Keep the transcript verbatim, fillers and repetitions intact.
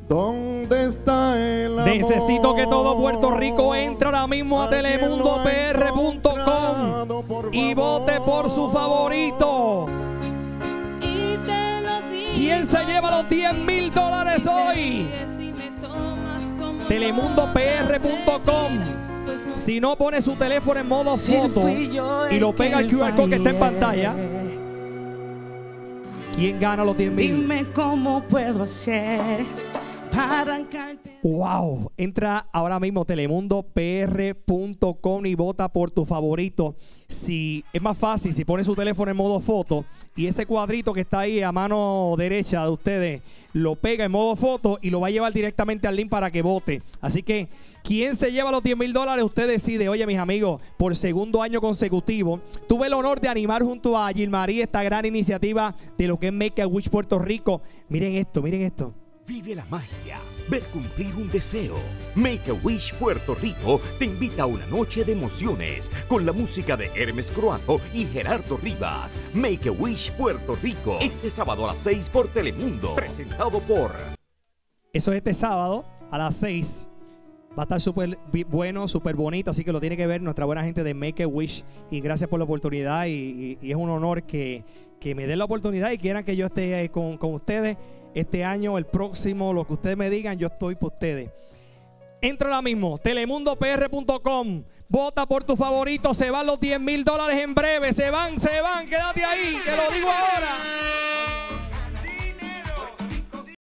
¿Dónde está el amor? Necesito que todo Puerto Rico entre ahora mismo a telemundo p r punto com y vote por su favorito. ¿Quién se lleva los diez mil dólares hoy? telemundo p r punto com. Si no, pone su teléfono en modo foto y lo pega al Q R code que está en pantalla. ¿Quién gana los diez mil? Dime cómo puedo hacer para arrancarte. Wow, entra ahora mismo telemundo p r punto com y vota por tu favorito. Si es más fácil, si pone su teléfono en modo foto y ese cuadrito que está ahí a mano derecha de ustedes lo pega en modo foto y lo va a llevar directamente al link para que vote. Así que, ¿quién se lleva los diez mil dólares? Usted decide. Oye, mis amigos, por segundo año consecutivo, tuve el honor de animar junto a Gilmarí esta gran iniciativa de lo que es Make a Wish Puerto Rico. Miren esto, miren esto. Vive la magia, ver cumplir un deseo. Make a Wish Puerto Rico te invita a una noche de emociones con la música de Hermes Croato y Gerardo Rivas. Make a Wish Puerto Rico, este sábado a las seis por Telemundo, presentado por... Eso es este sábado a las seis. Va a estar súper bueno, súper bonito, así que lo tiene que ver nuestra buena gente de Make a Wish. Y gracias por la oportunidad y, y, y es un honor que, que me den la oportunidad y quieran que yo esté con, con ustedes este año, el próximo, lo que ustedes me digan, yo estoy por ustedes. Entra ahora mismo, telemundo p r punto com, vota por tu favorito, se van los diez mil dólares en breve, se van, se van, quédate ahí, te lo digo ahora.